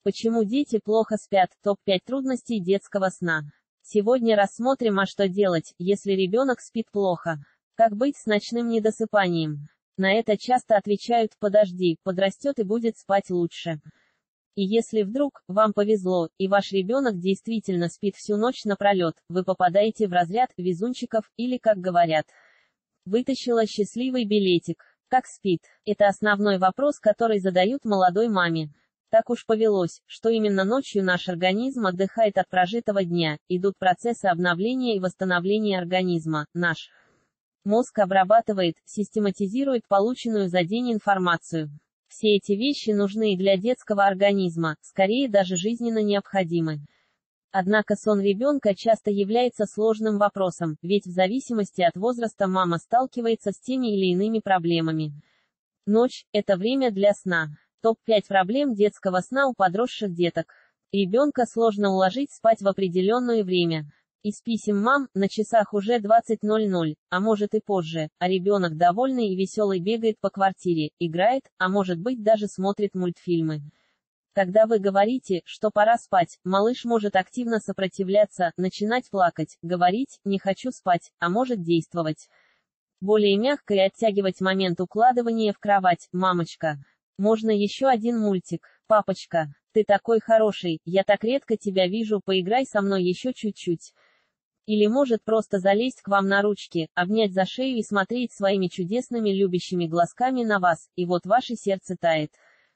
Почему дети плохо спят? Топ-5 трудностей детского сна. Сегодня рассмотрим, а что делать, если ребенок спит плохо. Как быть с ночным недосыпанием? На это часто отвечают: подожди, подрастет и будет спать лучше. И если вдруг вам повезло, и ваш ребенок действительно спит всю ночь напролет, вы попадаете в разряд везунчиков, или, как говорят, вытащила счастливый билетик. Как спит? Это основной вопрос, который задают молодой маме. Так уж повелось, что именно ночью наш организм отдыхает от прожитого дня, идут процессы обновления и восстановления организма. Наш мозг обрабатывает, систематизирует полученную за день информацию. Все эти вещи нужны и для детского организма, скорее даже жизненно необходимы. Однако сон ребенка часто является сложным вопросом, ведь в зависимости от возраста мама сталкивается с теми или иными проблемами. Ночь – это время для сна. Топ-5 проблем детского сна у подросших деток. Ребенка сложно уложить спать в определенное время. Из писем мам: на часах уже 20:00, а может и позже, а ребенок довольный и веселый бегает по квартире, играет, а может быть даже смотрит мультфильмы. Когда вы говорите, что пора спать, малыш может активно сопротивляться, начинать плакать, говорить «не хочу спать», а может действовать более мягко и оттягивать момент укладывания в кровать. Мамочка, можно еще один мультик? Папочка, ты такой хороший, я так редко тебя вижу, поиграй со мной еще чуть-чуть. Или может просто залезть к вам на ручки, обнять за шею и смотреть своими чудесными любящими глазками на вас, и вот ваше сердце тает.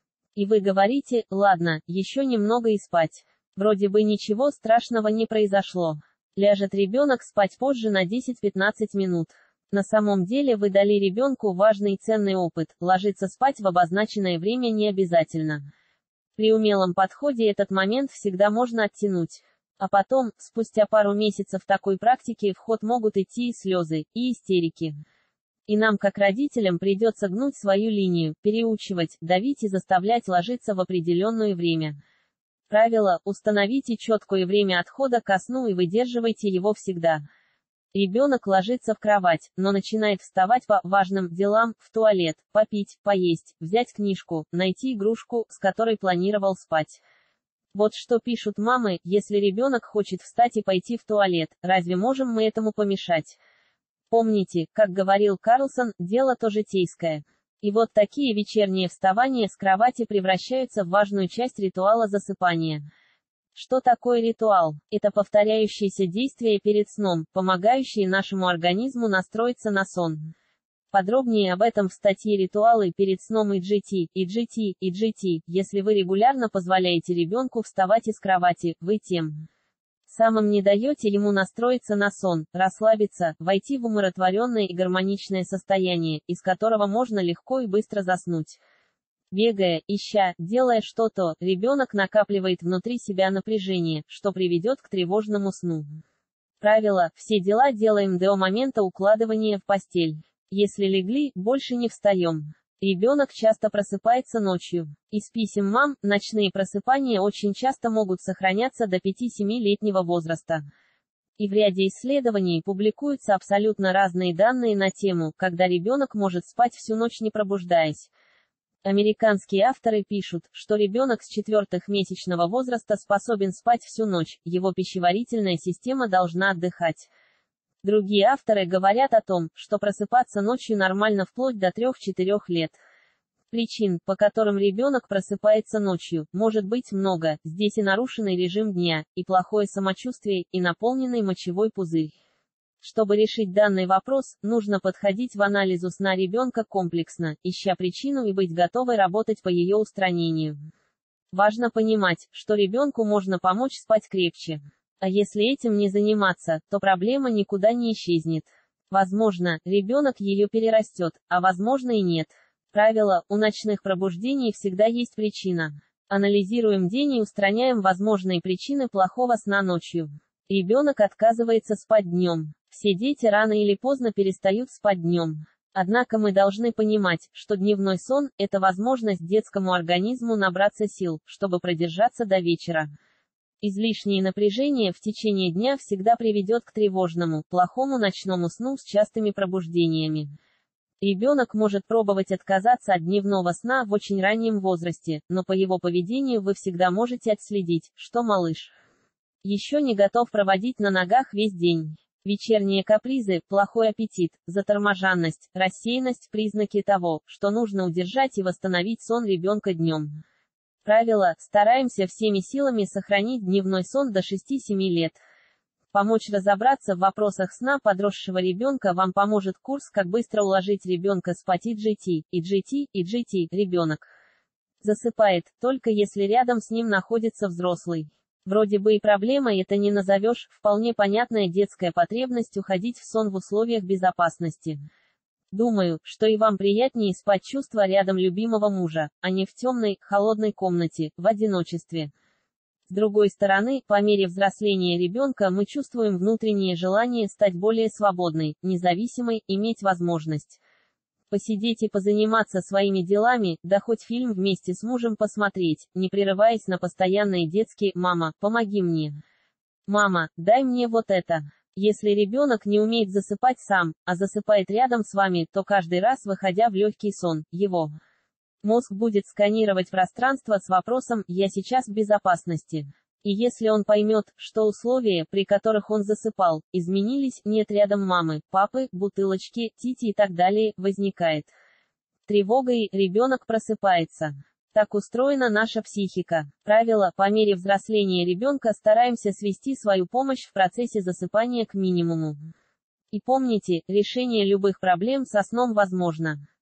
И вы говорите: ладно, еще немного и спать. Вроде бы ничего страшного не произошло. Ляжет ребенок спать позже на 10-15 минут. На самом деле вы дали ребенку важный и ценный опыт: ложиться спать в обозначенное время не обязательно. При умелом подходе этот момент всегда можно оттянуть. А потом, спустя пару месяцев такой практики, в ход могут идти и слезы, и истерики. И нам, как родителям, придется гнуть свою линию, переучивать, давить и заставлять ложиться в определенное время. Правило: установите четкое время отхода ко сну и выдерживайте его всегда. Ребенок ложится в кровать, но начинает вставать по важным делам: в туалет, попить, поесть, взять книжку, найти игрушку, с которой планировал спать. Вот что пишут мамы: если ребенок хочет встать и пойти в туалет, разве можем мы этому помешать? Помните, как говорил Карлсон, дело то житейское. И вот такие вечерние вставания с кровати превращаются в важную часть ритуала засыпания. Что такое ритуал? Это повторяющиеся действия перед сном, помогающие нашему организму настроиться на сон. Подробнее об этом в статье «Ритуалы перед сном EGT. Если вы регулярно позволяете ребенку вставать из кровати, вы тем самым не даете ему настроиться на сон, расслабиться, войти в умиротворенное и гармоничное состояние, из которого можно легко и быстро заснуть. Бегая, ища, делая что-то, ребенок накапливает внутри себя напряжение, что приведет к тревожному сну. Правило: все дела делаем до момента укладывания в постель. Если легли, больше не встаем. Ребенок часто просыпается ночью. Из писем мам: ночные просыпания очень часто могут сохраняться до 5-7-летнего возраста. И в ряде исследований публикуются абсолютно разные данные на тему, когда ребенок может спать всю ночь не пробуждаясь. Американские авторы пишут, что ребенок с 4-месячного возраста способен спать всю ночь, его пищеварительная система должна отдыхать. Другие авторы говорят о том, что просыпаться ночью нормально вплоть до 3-4 лет. Причин, по которым ребенок просыпается ночью, может быть много. Здесь и нарушенный режим дня, и плохое самочувствие, и наполненный мочевой пузырь. Чтобы решить данный вопрос, нужно подходить в анализу сна ребенка комплексно, ища причину и быть готовой работать по ее устранению. Важно понимать, что ребенку можно помочь спать крепче. А если этим не заниматься, то проблема никуда не исчезнет. Возможно, ребенок ее перерастет, а возможно и нет. Правило: у ночных пробуждений всегда есть причина. Анализируем день и устраняем возможные причины плохого сна ночью. Ребенок отказывается спать днем. Все дети рано или поздно перестают спать днем. Однако мы должны понимать, что дневной сон – это возможность детскому организму набраться сил, чтобы продержаться до вечера. Излишнее напряжение в течение дня всегда приведет к тревожному, плохому ночному сну с частыми пробуждениями. Ребенок может пробовать отказаться от дневного сна в очень раннем возрасте, но по его поведению вы всегда можете отследить, что малыш еще не готов проводить на ногах весь день. Вечерние капризы, плохой аппетит, заторможенность, рассеянность – признаки того, что нужно удержать и восстановить сон ребенка днем. Правило: стараемся всеми силами сохранить дневной сон до 6-7 лет. Помочь разобраться в вопросах сна подросшего ребенка вам поможет курс «Как быстро уложить ребенка спать EGT». EGT, ребенок засыпает, только если рядом с ним находится взрослый. Вроде бы и проблемой это не назовешь, вполне понятная детская потребность уходить в сон в условиях безопасности. Думаю, что и вам приятнее спать чувства рядом любимого мужа, а не в темной, холодной комнате, в одиночестве. С другой стороны, по мере взросления ребенка мы чувствуем внутреннее желание стать более свободной, независимой, иметь возможность посидеть и позаниматься своими делами, да хоть фильм вместе с мужем посмотреть, не прерываясь на постоянные детские «мама, помоги мне», «мама, дай мне вот это». Если ребенок не умеет засыпать сам, а засыпает рядом с вами, то каждый раз, выходя в легкий сон, его мозг будет сканировать пространство с вопросом «я сейчас в безопасности». И если он поймет, что условия, при которых он засыпал, изменились, нет рядом мамы, папы, бутылочки, тити и так далее, возникает тревога и ребенок просыпается. Так устроена наша психика. Правило: по мере взросления ребенка стараемся свести свою помощь в процессе засыпания к минимуму. И помните, решение любых проблем со сном возможно.